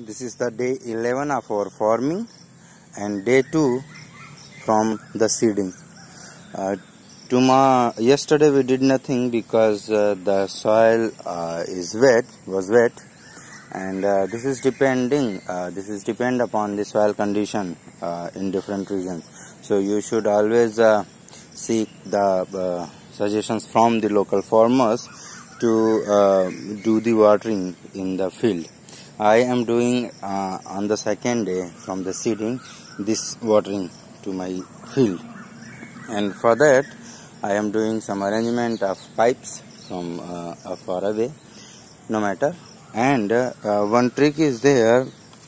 This is the day 11 of our farming and day 2 from the seeding. Yesterday we did nothing because the soil was wet, and this is depend upon the soil condition in different regions. So you should always seek the suggestions from the local farmers to do the watering in the field. I am doing on the second day from the seeding this watering to my field, and for that I am doing some arrangement of pipes from far away, no matter. And one trick is there.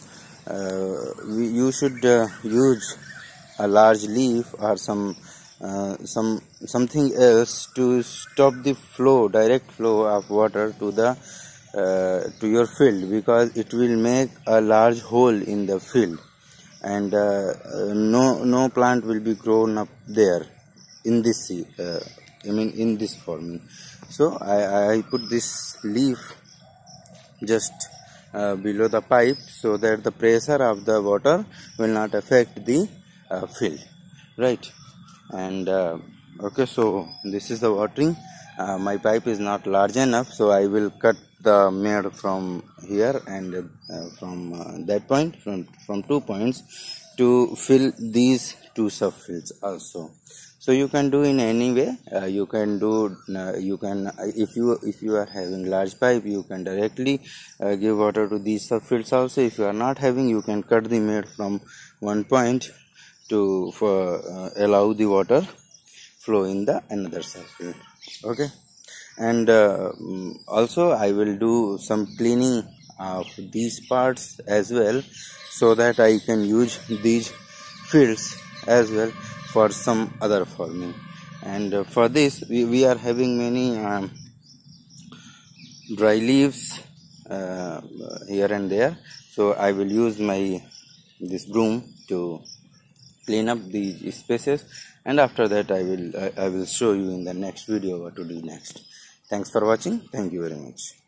You should use a large leaf or something else to stop the direct flow of water to your field, because it will make a large hole in the field, and no plant will be grown up there in this in this farming. So I put this leaf just below the pipe so that the pressure of the water will not affect the field, right? And okay, so this is the watering. My pipe is not large enough, so I will cut the made from here and from that point, from 2 points, to fill these 2 subfields also. So you can do in any way. You can if you are having large pipe, you can directly give water to these subfields also. If you are not having, you can cut the made from 1 point to allow the water flow in the another subfield. Okay. And also I will do some cleaning of these parts as well, so that I can use these fields as well for some other farming. And for this we are having many dry leaves here and there, so I will use this broom to clean up the spaces, and after that I will show you in the next video what to do next. Thanks for watching. Thank you very much.